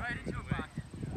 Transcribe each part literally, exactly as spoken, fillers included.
right into a box.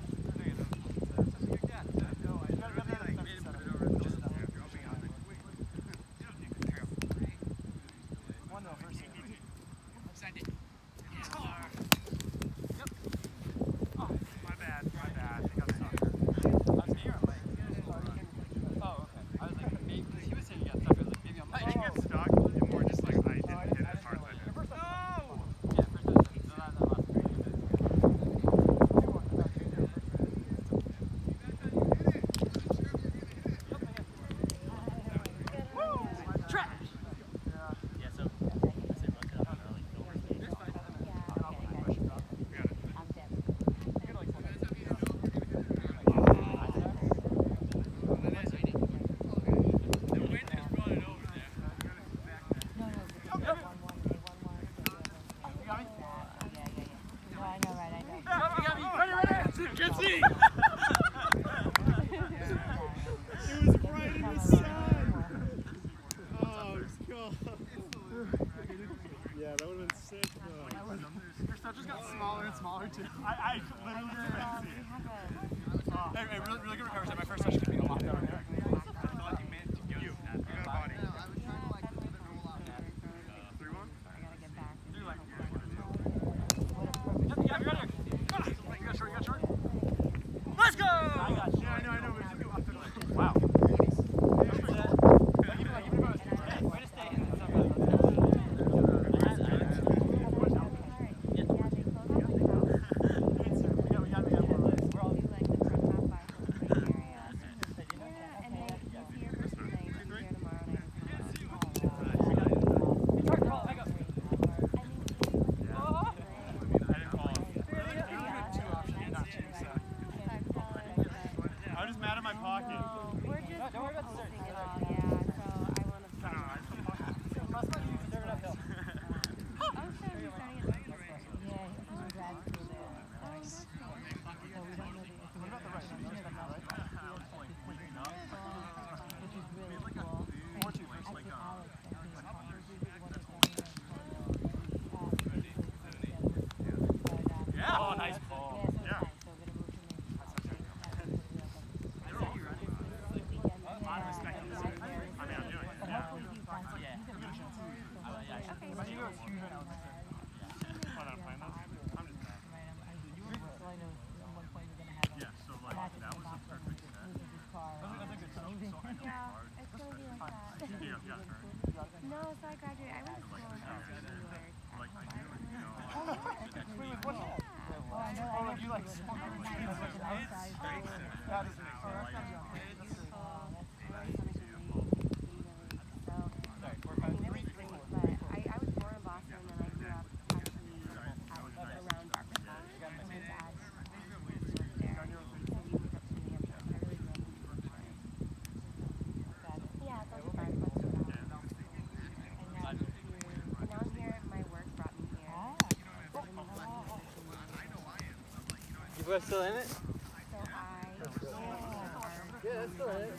You guys still in it? So I yeah, that's still in it.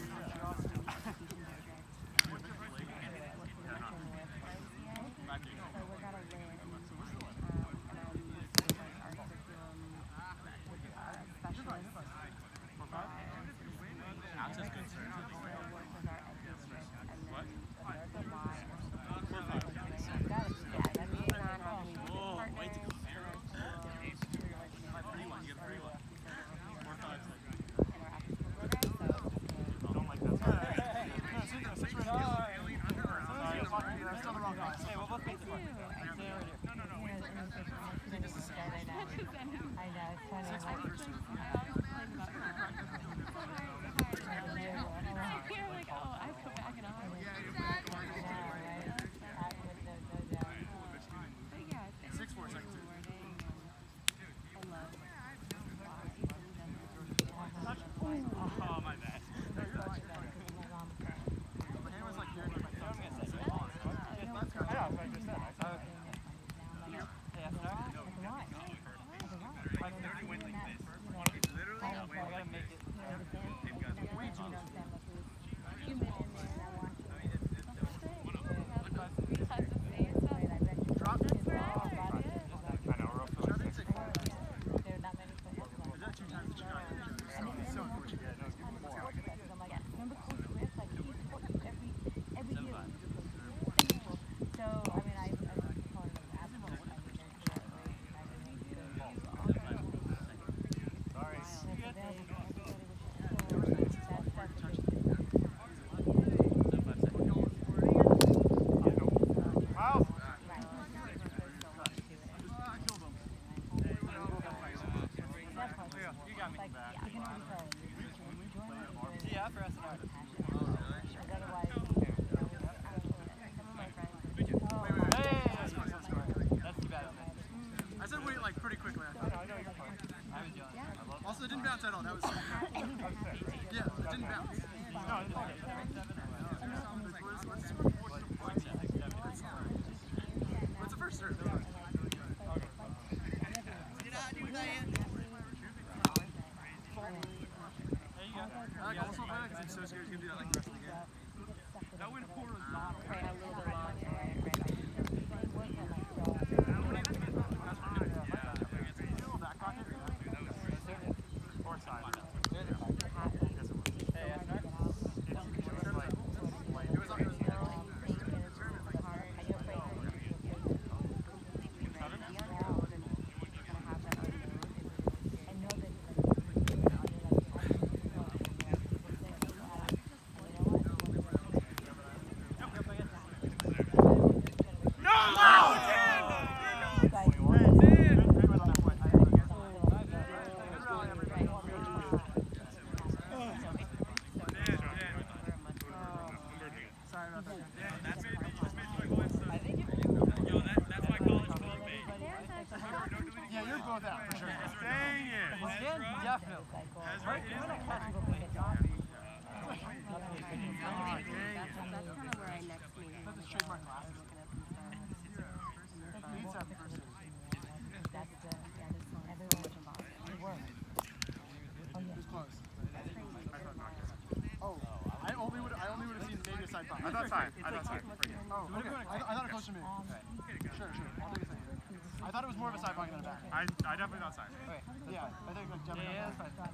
Okay. I, th I thought it close to me. Right. Sure, sure. I'll do the same. I thought it was more of a side pocket than a back. I, I definitely thought side. Okay. Yeah, I think like definitely. Yeah, yeah, that's fine.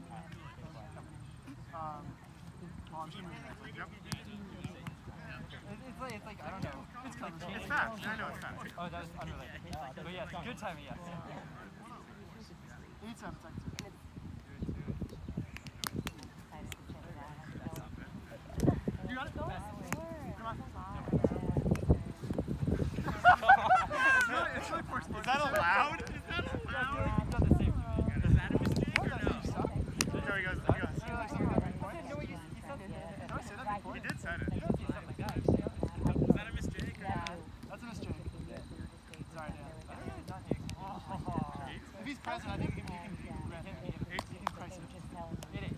Um, well, I'm just gonna move it. Yep. It's like, it's like, I don't know. It's like It's fast. I know it's fast. Oh, that was unrelated. But yeah, good timing, yes. Eight seven seconds. You got it? Come on. It's really, it's really poor sports. Is that allowed? Is that I feel allowed? like you've done the same to me. Is that a mistake or no? You suck. No, he goes, he goes. You like something that big point? No, you, you said Did I say that before? He did set it. you said something like that. Is that a mistake or no? That's a mistake. Sorry, Dan. Oh. If he's present, I think you can, you can beat him. You can price it. It is.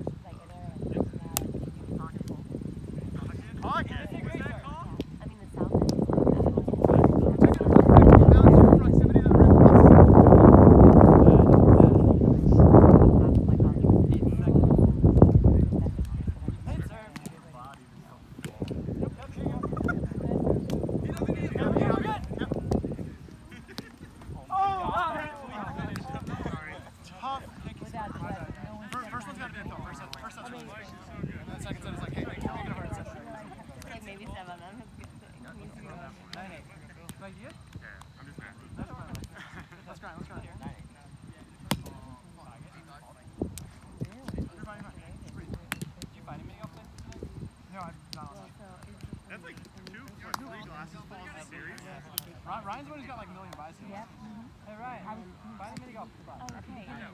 Pocket? What's that called? First one's got to be a film. First set, first set's really good. And then second set is like, hey, thanks for making a hard set. Like maybe seven of them. Nine eight. Like you? Yeah, I'm just mad. Let's grind, let's grind. Nine eight. You're fine, you're fine. Three. Did you find him any off there? No, I'm not on that. That's like two or three glasses full of the series. Ryan- Ryan's the one who's got like a million buys. Yep. Hey Ryan, find him any golf. Oh, okay. Yeah.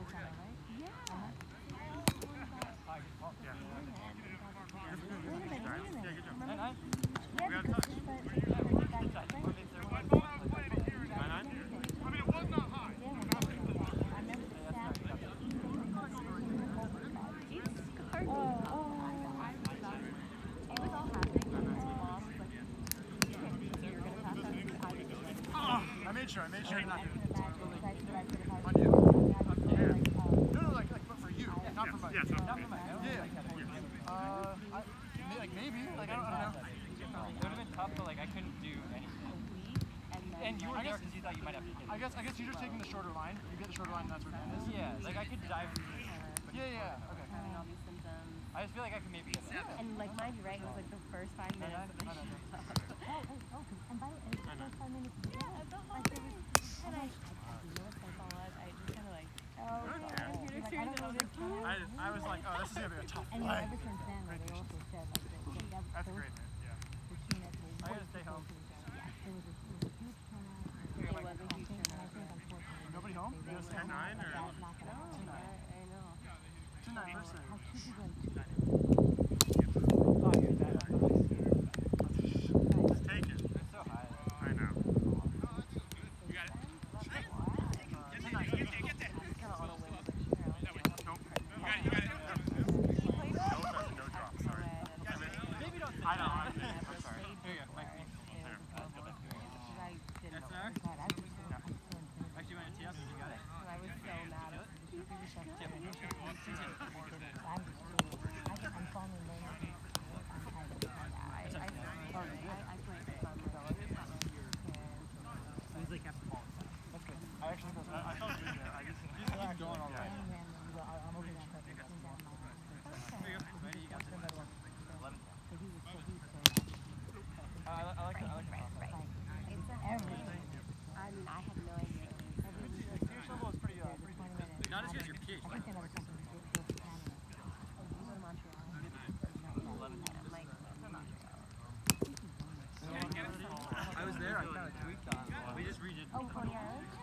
Yeah. Wait a minute, wait a minute. Yeah, good job. Nine nine. Yeah, We got because touch. but- Nine nine? Yeah, I mean, it was not high. I remember the stat. Jesus, Cardinals. Oh, oh, it was all happening when his mom was like, you're gonna pass out. I didn't. I made sure, I made sure not to. On On you. you? No, no, like, like, but for you, not for my. Yeah, so Not for my no. Yeah, yeah. Uh, I, may- like maybe, like I don't, I don't know. It would have been tough, but like I couldn't do anything. And you were I there guess- because you thought you might have to hit I it. guess, I guess you're just taking the shorter line. You get the shorter line, and that's where Dan is. Yeah, like I could dive through this. Yeah, yeah, okay. Having all these symptoms. I just feel like I could maybe get that. And like mind you, right, it was like the first five minutes of the I know, I know. show. And I, I just kind of like, oh, computer screen and all this. I, I was like, oh, this is gonna be a tough And play. ever since then, like, they also said, like, they, they got That's those great, man. Yeah. machines that I gotta stay home. yeah, there was a, there was a huge turnout. It was a huge And I turnout. think, unfortunately, Nobody home? they It was were ten nine or? that's not gonna No, happen. I, I know. Two nine first How save. two people in two. Oh, you're that. Just take it. It's so high. I know. You got it. Ten nine. Kind of on a whim, but you know. Nope. You got it, you got it. No touch and no drop, sorry. Maybe don't I know, I'm I'm sorry. Here you go. Mike. That's Ezra? not, I was so, I'm so intimidated. Actually, you want to tee up? You got it. I was so mad. I'm just so, I get, I'm falling in love with it. I'm tired of it. I, I, I, I played the fun with all of this. He's like kept the ball. That's good. I actually, I, I felt good there. I just, just keep going all the way. And then, you know, I- I'm over that, but it's down my line. Here you go. Ready? You got this. eleven. So he was so, he was so, Uh, I, li- I like the, I like the Right, right. it's It's everything. I mean, I had no idea. Finish level is pretty, uh, pretty twenty minutes. Not as good as your P H. I think that was something to do with Canada. Oh, you go to Montreal. eleven. I'm like, Montreal. I was there. I kind of tweaked on it. We just redid. Oh, Coney Island?